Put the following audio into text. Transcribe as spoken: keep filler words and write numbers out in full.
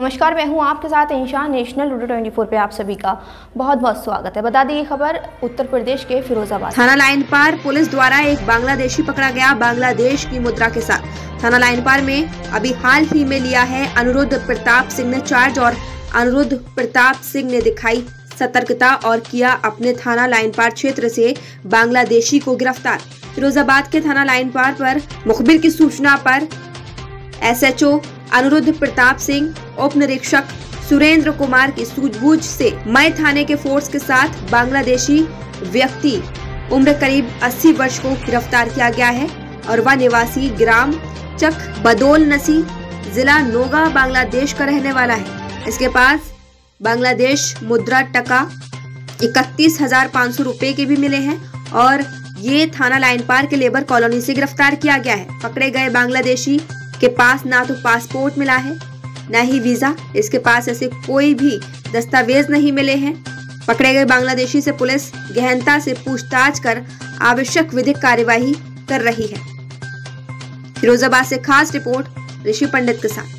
नमस्कार, मैं हूं आपके साथ इंशान। नेशनल लूडो चौबीस पे आप सभी का बहुत बहुत स्वागत है। बता दें ये खबर उत्तर प्रदेश के फिरोजाबाद थाना लाइन पार पुलिस द्वारा एक बांग्लादेशी पकड़ा गया बांग्लादेश की मुद्रा के साथ। थाना लाइन पार में अभी हाल ही में लिया है अनिरुद्ध प्रताप सिंह ने चार्ज और अनिरुद्ध प्रताप सिंह ने दिखाई सतर्कता और किया अपने थाना लाइन पार क्षेत्र से बांग्लादेशी को गिरफ्तार। फिरोजाबाद के थाना लाइन पार पर मुखबिर की सूचना पर एसएचओ अनिरुद्ध प्रताप सिंह, उप निरीक्षक सुरेंद्र कुमार की सूझबूझ से मई थाने के फोर्स के साथ बांग्लादेशी व्यक्ति उम्र करीब अस्सी वर्ष को गिरफ्तार किया गया है और वह निवासी ग्राम चक बदौल नसी, जिला नोगा, बांग्लादेश का रहने वाला है। इसके पास बांग्लादेश मुद्रा टका इकतीस हजार पाँच सौ रुपए के भी मिले हैं और ये थाना लाइन पार के लेबर कॉलोनी से गिरफ्तार किया गया है। पकड़े गए बांग्लादेशी के पास ना तो पासपोर्ट मिला है न ही वीजा, इसके पास ऐसे कोई भी दस्तावेज नहीं मिले हैं। पकड़े गए बांग्लादेशी से पुलिस गहनता से पूछताछ कर आवश्यक विधिक कार्यवाही कर रही है। फिरोजाबाद से खास रिपोर्ट ऋषि पंडित के साथ।